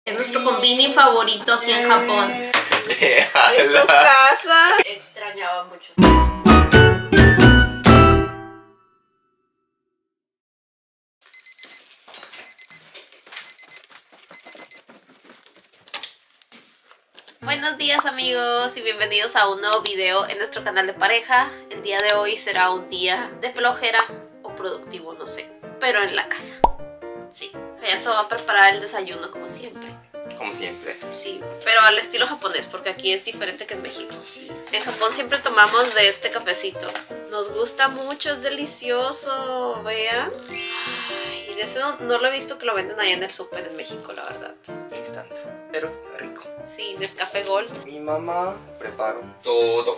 Es nuestro combini favorito aquí en Japón. En su casa. Extrañaba mucho. Buenos días amigos y bienvenidos a un nuevo video en nuestro canal de pareja. El día de hoy será un día de flojera o productivo, no sé, pero en la casa. Sí, Hayato va a preparar el desayuno como siempre. Como siempre. Sí, pero al estilo japonés, porque aquí es diferente que en México. Sí. En Japón siempre tomamos de este cafecito. Nos gusta mucho, es delicioso, vean. Ay, y de ese no lo he visto que lo venden allá en el súper en México, la verdad. Instant, pero rico. Sí, Nescafé Gold. Mi mamá preparó todo.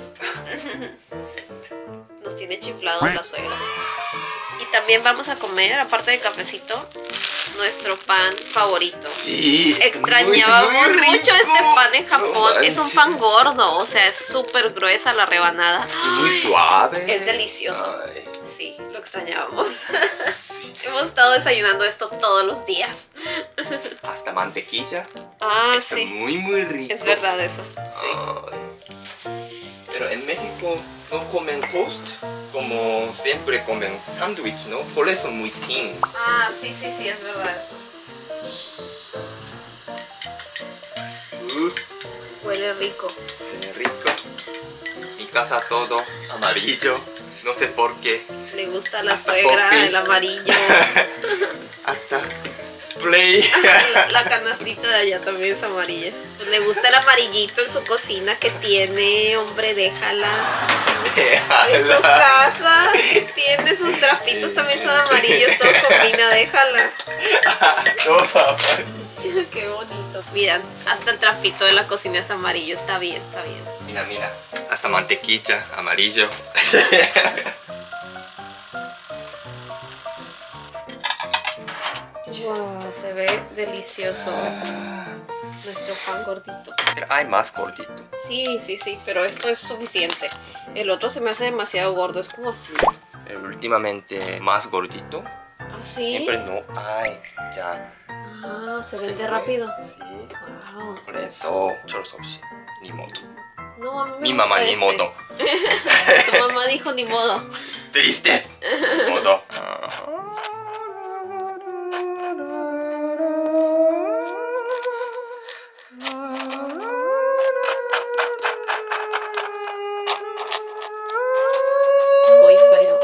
Nos tiene chiflado la suegra. Y también vamos a comer, aparte de cafecito, nuestro pan favorito. Sí, extrañábamos muy mucho rico. este pan en Japón. No es un pan gordo, o sea, es súper gruesa la rebanada. Y muy suave. Es delicioso. Ay. Sí, lo extrañábamos. Sí. Hemos estado desayunando esto todos los días. Hasta mantequilla. Ah, Está sí. muy rico. Es verdad eso. Sí. Ay. Pero en México no comen toast como siempre comen sándwich, ¿no? Por eso muy thin. Ah, sí, es verdad eso. Huele rico. Rico. Mi casa todo amarillo. No sé por qué. Le gusta a la Hasta suegra coffee. el amarillo. Hasta spray. La canastita de allá también es amarilla. Pues le gusta el amarillito en su cocina que tiene, hombre, déjala. En su casa tiene sus trapitos, también son amarillos, todo combina, déjala. Todos amarillos. Qué bonito. Miran, hasta el trapito de la cocina es amarillo, está bien, está bien. Mira. Hasta mantequilla, amarillo. Wow, se ve delicioso nuestro pan gordito. Pero hay más gordito. Sí, pero esto es suficiente. El otro se me hace demasiado gordo, es como así. Pero últimamente más gordito. ¿Ah, sí? Siempre no hay. Ya. Ah, se se vende fue. rápido. Sí. Wow. Por eso, chorsopshi. Ni modo. No, a mí me Mi gusta mamá ni este. modo. Tu mamá dijo ni modo. Triste. Ni modo. Muy feo.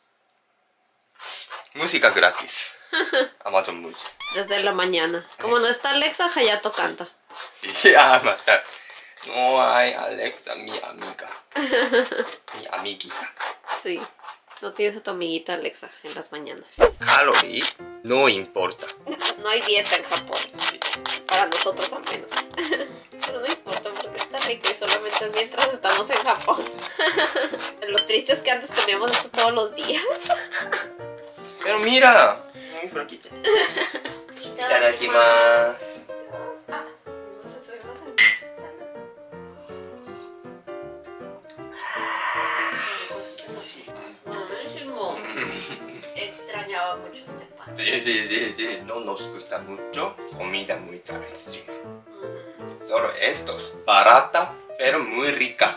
Música gratis. Amazon Music. Desde la mañana. Como no está Alexa, Hayato canta. Sí, mata. No hay Alexa, mi amiga. Mi amiguita. Sí. No tienes a tu amiguita Alexa en las mañanas. Calorie no importa. No hay dieta en Japón. Sí. Para nosotros al menos. Pero no importa porque está rico y solamente es mientras estamos en Japón. Lo triste es que antes comíamos esto todos los días. Pero mira, muy flaquita. Itadakimasu. Buenísimo. Extrañaba mucho este pan. Sí. No nos gusta mucho. Comida muy carísima. Solo estos. Barata, pero muy rica.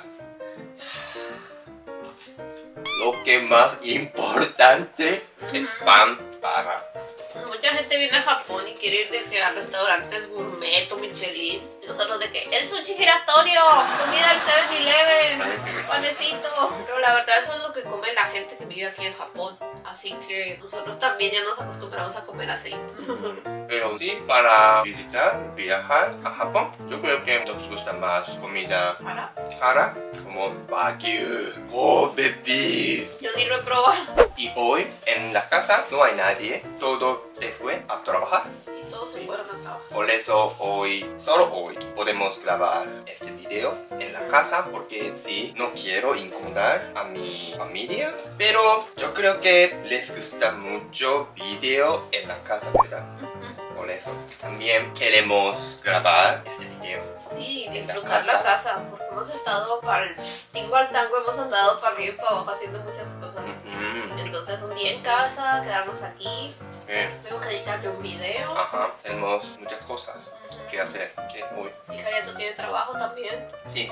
Lo que más importante es pan barato. Mucha gente viene a Japón y quiere ir de que a restaurantes gourmet o Michelin. Y nosotros de que el sushi giratorio, comida del 7-Eleven, panecito. Pero la verdad eso es lo que come la gente que vive aquí en Japón. Así que nosotros también ya nos acostumbramos a comer así. Pero sí, para viajar a Japón, yo creo que nos gusta más comida ¿Para? cara, como Wagyu, Kobe beef. Yo ni lo he probado. Y hoy en la casa no hay nadie, todo se fue a trabajar. Sí, todos se fueron a trabajar. Por eso solo hoy, podemos grabar este video en la casa porque sí, no quiero incomodar a mi familia. Pero yo creo que les gusta mucho video en la casa, ¿verdad? Por eso también queremos grabar este video. Sí, En disfrutar la la casa. Porque hemos estado para el tingo al tango, hemos andado para arriba y para abajo haciendo muchas cosas. Entonces un día en casa, quedarnos aquí Tengo que editarle un video. Ajá, tenemos muchas cosas que hacer. ¿Qué? Uy. Sí, Hayato tiene trabajo también. Sí.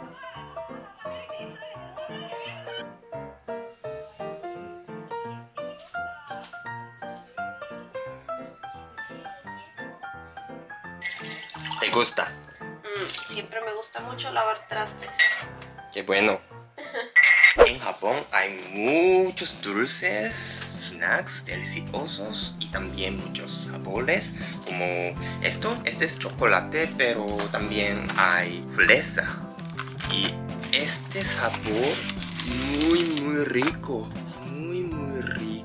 ¿Te gusta? Siempre me gusta mucho lavar trastes. Qué bueno. En Japón hay muchos dulces, snacks deliciosos y también muchos sabores como este es chocolate, pero también hay fresa y este sabor muy rico, muy rico.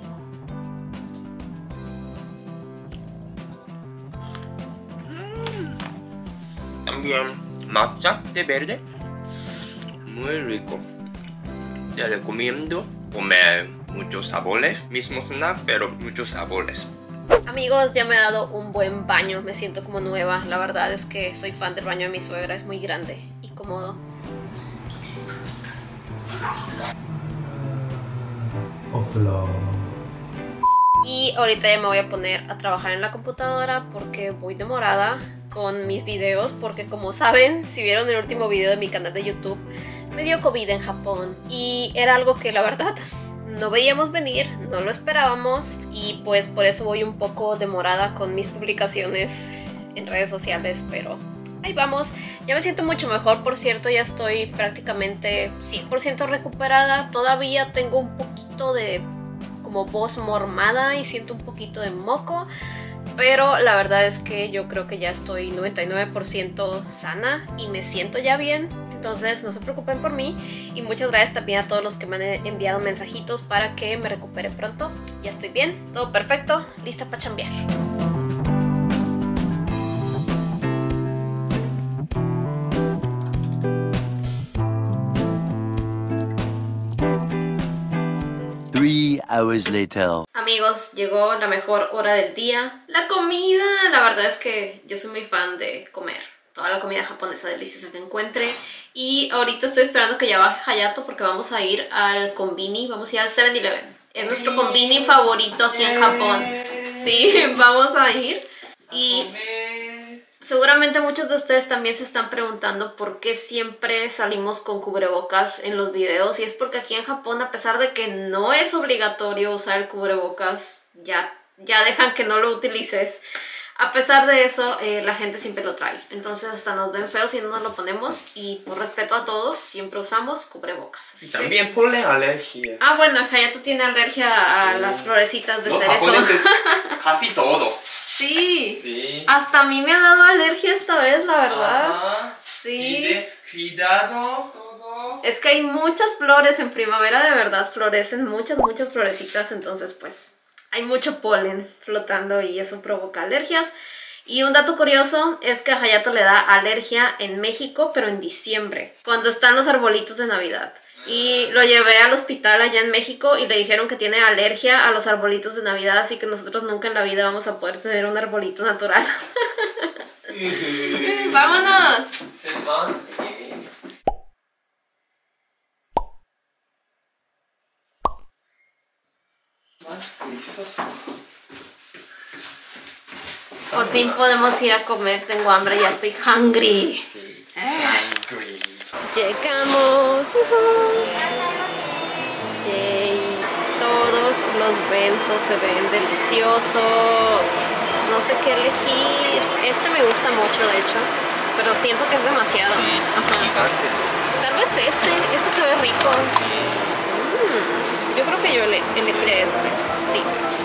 También matcha de verde, muy rico. Te recomiendo comer muchos sabores, mismo snack, pero muchos sabores. Amigos, ya me he dado un buen baño, me siento como nueva. La verdad es que soy fan del baño de mi suegra, es muy grande y cómodo. Y ahorita ya me voy a poner a trabajar en la computadora porque voy demorada con mis videos, porque como saben, si vieron el último video de mi canal de YouTube, me dio COVID en Japón y era algo que la verdad no veíamos venir, no lo esperábamos y pues por eso voy un poco demorada con mis publicaciones en redes sociales, pero ahí vamos. Ya me siento mucho mejor, por cierto, ya estoy prácticamente 100% recuperada. Todavía tengo un poquito de como voz mormada y siento un poquito de moco, pero la verdad es que yo creo que ya estoy 99% sana y me siento ya bien. Entonces no se preocupen por mí y muchas gracias también a todos los que me han enviado mensajitos para que me recupere pronto. Ya estoy bien, todo perfecto, lista para chambear. Hours later. Amigos, llegó la mejor hora del día, la comida. La verdad es que yo soy muy fan de comer toda la comida japonesa deliciosa que encuentre. Y ahorita estoy esperando que ya baje Hayato porque vamos a ir al Konbini, vamos a ir al 7-Eleven. Es nuestro Konbini favorito aquí en Japón. Sí, vamos a ir. Y seguramente muchos de ustedes también se están preguntando por qué siempre salimos con cubrebocas en los videos. Y es porque aquí en Japón, a pesar de que no es obligatorio usar el cubrebocas, ya dejan que no lo utilices. A pesar de eso, la gente siempre lo trae. Entonces hasta nos ven feos si no nos lo ponemos. Y por respeto a todos, siempre usamos cubrebocas. Así y también por la alergia. Ah, bueno, Hayato tiene alergia a las florecitas de cerezo. Japoneses casi todo. Sí. Hasta a mí me ha dado alergia esta vez, la verdad. Ajá. Sí. Cuidado todo. Es que hay muchas flores en primavera, de verdad, florecen muchas florecitas, entonces pues hay mucho polen flotando y eso provoca alergias. Y un dato curioso es que a Hayato le da alergia en México, pero en diciembre, cuando están los arbolitos de Navidad. Y lo llevé al hospital allá en México y le dijeron que tiene alergia a los arbolitos de Navidad, así que nosotros nunca en la vida vamos a poder tener un arbolito natural. ¡Vámonos! Por fin podemos ir a comer, tengo hambre, ya estoy hungry. Hungry. Llegamos. Yay. Todos los bentos se ven deliciosos. No sé qué elegir. Este me gusta mucho, de hecho, pero siento que es demasiado. Sí, gigante. Tal vez este se ve rico. Yo creo que yo elegiré este. Sí.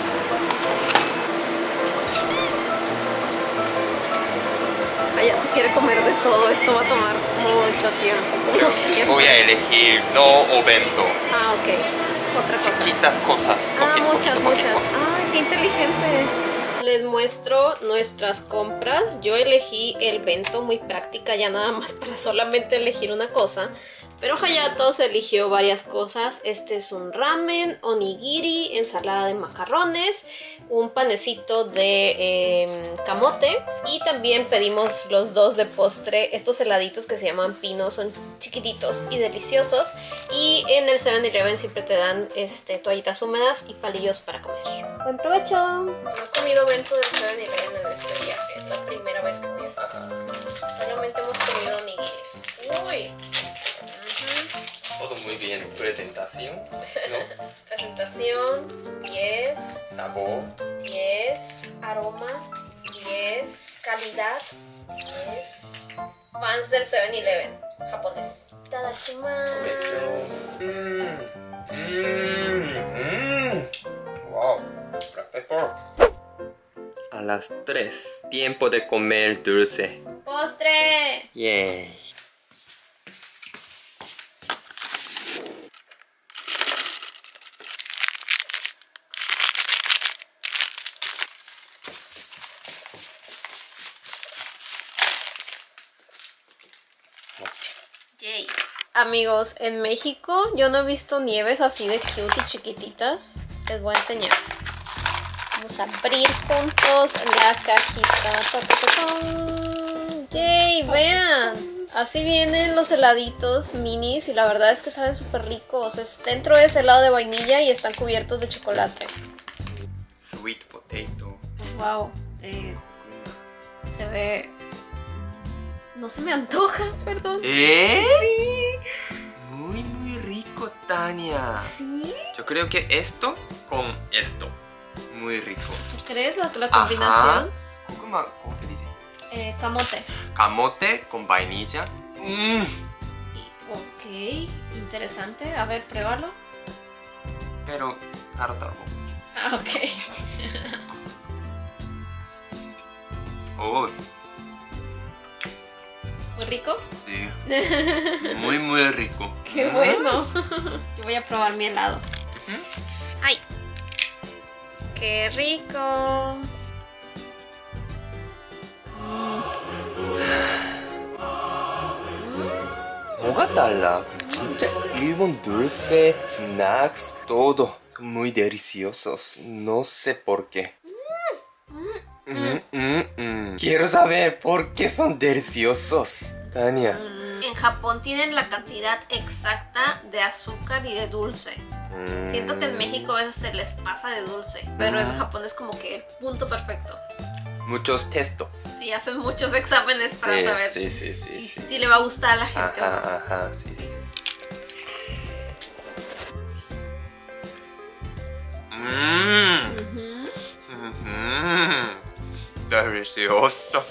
Hayato quiere comer de todo, esto va a tomar mucho tiempo. Voy a elegir no obento. Ah, ok. Otra cosa. Chiquitas cosas. Muchas. Ay, qué inteligente. Les muestro nuestras compras. Yo elegí el bento, muy práctica, ya nada más para solamente elegir una cosa. Pero Hayato se eligió varias cosas. Este es un ramen, onigiri, ensalada de macarrones, un panecito de camote. Y también pedimos los dos de postre, estos heladitos que se llaman pino, son chiquititos y deliciosos. Y en el 7-Eleven siempre te dan toallitas húmedas y palillos para comer. ¡Buen provecho! No he comido bento del 7-Eleven en este viaje, es la primera vez que viajo. Solamente hemos comido onigiris. ¡Uy! Todo muy bien. Presentación, ¿no? Presentación, 10. Sabor, 10. Aroma, 10. Calidad, 10. Fans del 7-Eleven japonés. Itadakimasu. Wow, black pepper. A las 3, tiempo de comer dulce. ¡Postre! Yay. Yay. Amigos, en México yo no he visto nieves así de cute y chiquititas. Les voy a enseñar. Vamos a abrir juntos la cajita. Ta, ta, ta, ta. Yay, vean. Así vienen los heladitos minis y la verdad es que saben súper ricos. Dentro es helado de vainilla y están cubiertos de chocolate. Sweet potato. Wow. Se ve... No se me antoja, perdón. Sí. Muy rico, Tania. ¿Sí? Yo creo que esto con esto. Muy rico. ¿Tú crees la combinación? ¿Cómo se dice? Camote. Camote con vainilla. Ok, interesante. A ver, pruébalo. Pero tártaro. Ah, ok. Oh, ¿Muy rico? sí. Muy rico. ¡Qué bueno! Yo voy a probar mi helado. ¡Ay! ¡Qué rico! 뭐가 달라? 진짜 일본 dulce, snacks, todo son muy deliciosos. No sé por qué. Quiero saber por qué son deliciosos, Tania. En Japón tienen la cantidad exacta de azúcar y de dulce. Siento que en México a veces se les pasa de dulce, pero en Japón es como que el punto perfecto. Muchos textos. Sí, hacen muchos exámenes para saber sí. si le va a gustar a la gente. Ajá, sí. Delicioso.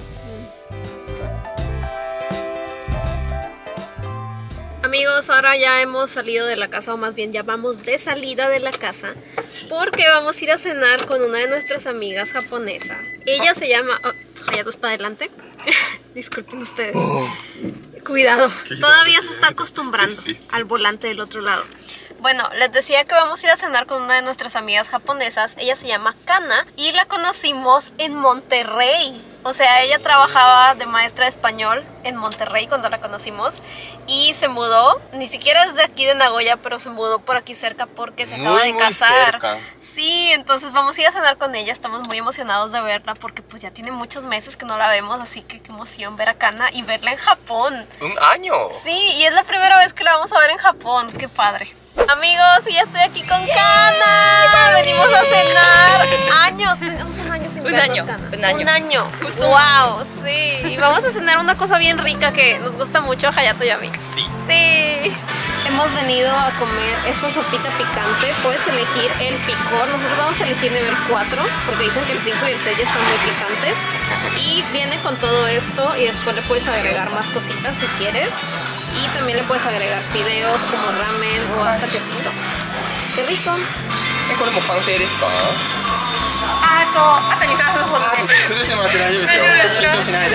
Amigos, ahora ya hemos salido de la casa, o más bien ya vamos de salida de la casa, porque vamos a ir a cenar con una de nuestras amigas japonesas. Ella se llama... Hayato, para adelante. Disculpen ustedes. Cuidado, todavía se está acostumbrando al volante del otro lado. Bueno, les decía que vamos a ir a cenar con una de nuestras amigas japonesas. Ella se llama Kana y la conocimos en Monterrey. O sea, ella trabajaba de maestra de español en Monterrey cuando la conocimos y se mudó, ni siquiera es de aquí de Nagoya, pero se mudó por aquí cerca porque se acaba de casar. Cerca. Sí, entonces vamos a ir a cenar con ella, estamos muy emocionados de verla porque pues ya tiene muchos meses que no la vemos, así que qué emoción ver a Kana y verla en Japón. ¡Un año! Sí, y es la primera vez que la vamos a ver en Japón, qué padre. Amigos, y ya estoy aquí con Kana. Venimos a cenar. Años, tenemos un año sin vernos, Kana. Un año. Justo. Wow, sí. Y vamos a cenar una cosa bien rica que nos gusta mucho a Hayato y a mí. Sí. Hemos venido a comer esta sopita picante. Puedes elegir el picor. Nosotros vamos a elegir nivel 4 porque dicen que el 5 y el 6 ya están muy picantes. Y viene con todo esto y después le puedes agregar más cositas si quieres. Y también le puedes agregar fideos como ramen o hasta quesito. ¡Qué rico! これもう完成ですか？ あと2、3分ほどで。 崩してもらって大丈夫ですよ。緊張しないで。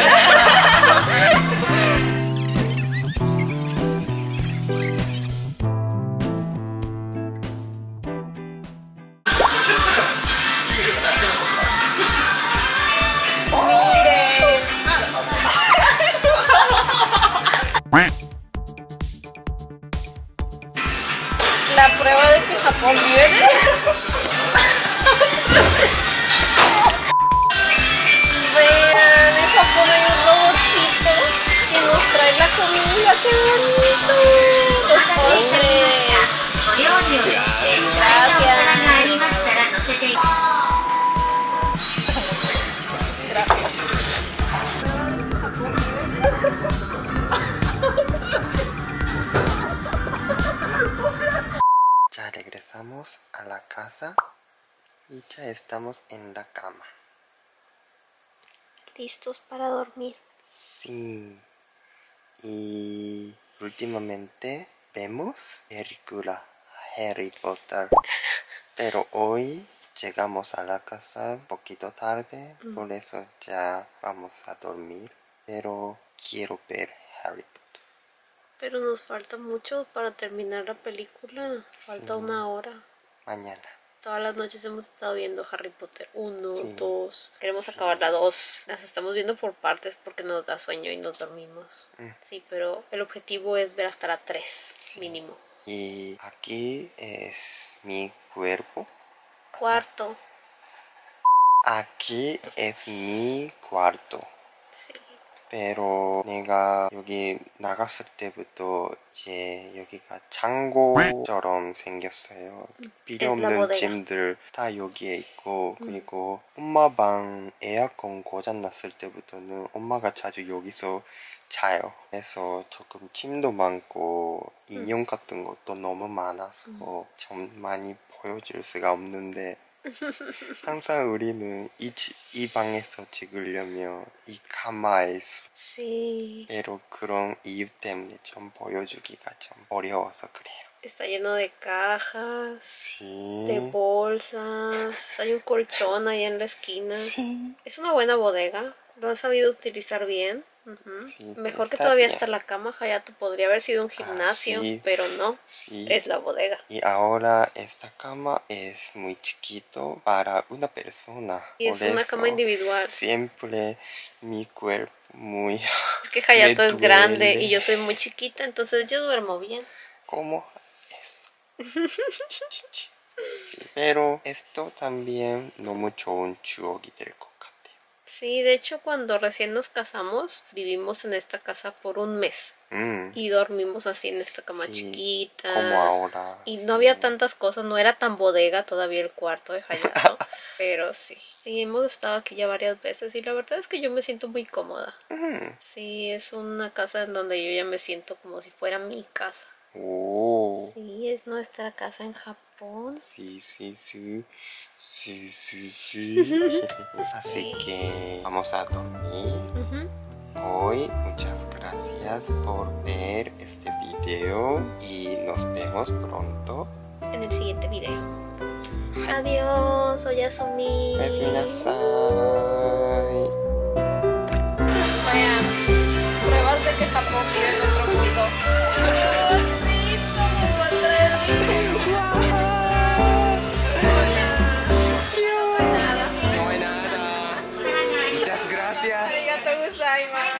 Japón viven. Vean, en Japón hay un robotito que nos trae la comida. ¡Qué bonito! Los postres. Gracias. Ya regresamos a la casa y ya estamos en la cama. ¿Listos para dormir? Sí. Y últimamente vemos película Harry Potter. Pero hoy llegamos a la casa un poquito tarde, por eso ya vamos a dormir. Pero quiero ver Harry Potter. Pero nos falta mucho para terminar la película. Falta una hora. Mañana. Todas las noches hemos estado viendo Harry Potter 1, Sí. 2. Queremos acabar la 2. Las estamos viendo por partes porque nos da sueño y nos dormimos. Sí, pero el objetivo es ver hasta la 3, mínimo. Y aquí es mi cuerpo. Cuarto. Aquí es mi cuarto. Sí. pero 내가 여기 나갔을 때부터 이제 여기가 창고처럼 생겼어요. 필요 없는 짐들 다 여기에 있고 그리고 엄마 방 에어컨 고장 났을 때부터는 엄마가 자주 여기서 자요. 그래서 조금 짐도 많고 인형 같은 것도 너무 많아서 좀 많이 보여줄 수가 없는데 항상 우리는 이 방에서 찍으려면 이 가마에서 Sí. pero 그런 이유 때문에 좀 보여주기가 좀 어려워서 그래요. Está lleno de cajas, Sí. de bolsas, hay un colchón ahí en la esquina. Sí. Es una buena bodega, lo han sabido utilizar bien. Sí, Mejor que está todavía bien. está la cama. Hayato podría haber sido un gimnasio, sí. pero no, Sí. es la bodega. Y ahora esta cama es muy chiquito para una persona. Y es Por una eso cama individual. Siempre mi cuerpo muy... Es que Hayato me es grande duele. y yo soy muy chiquita, entonces yo duermo bien. ¿Cómo es? Sí, pero esto también 너무 좋은 추억이 될 것 같아요. Sí, de hecho cuando recién nos casamos vivimos en esta casa por un mes y dormimos así en esta cama Sí, chiquita. como ahora. Y no había tantas cosas, no era tan bodega todavía el cuarto de Hayato, pero sí. Sí, hemos estado aquí ya varias veces y la verdad es que yo me siento muy cómoda. Sí, es una casa en donde yo ya me siento como si fuera mi casa. 오. Sí, es nuestra casa en Japón. Sí, sí, sí. Sí, sí, sí. Así que vamos a dormir. Hoy muchas gracias por ver este video y nos vemos pronto. En el siguiente video. Adiós, Oyasumi. Oyasuminasai.